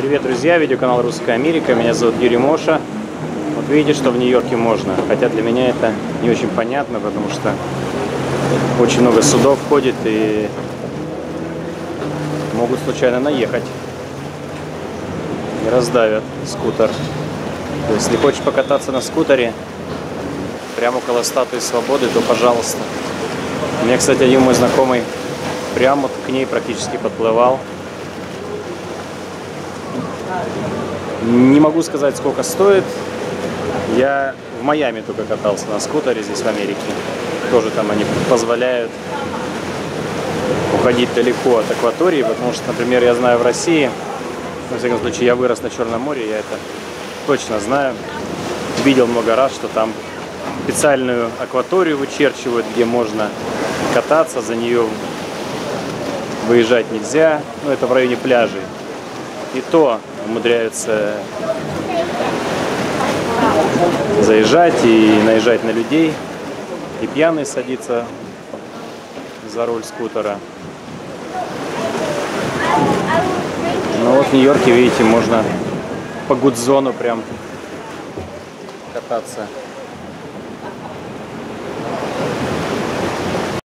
Привет, друзья! Видеоканал Русская Америка. Меня зовут Юрий Моша. Вот видите, что в Нью-Йорке можно. Хотя для меня это не очень понятно, потому что очень много судов ходит и могут случайно наехать и раздавят скутер. То есть, если хочешь покататься на скутере прямо около статуи Свободы, то пожалуйста. У меня, кстати, один мой знакомый прямо к ней практически подплывал. Не могу сказать, сколько стоит. Я в Майами только катался на скутере, здесь в Америке. Тоже там они позволяют уходить далеко от акватории, потому что, например, я знаю в России, во всяком случае, я вырос на Черном море, я это точно знаю. Видел много раз, что там специальную акваторию вычерчивают, где можно кататься, за нее выезжать нельзя. Ну, это в районе пляжей. И то умудряются заезжать и наезжать на людей. И пьяный садится за руль скутера. Ну вот в Нью-Йорке, видите, можно по гудзону прям кататься.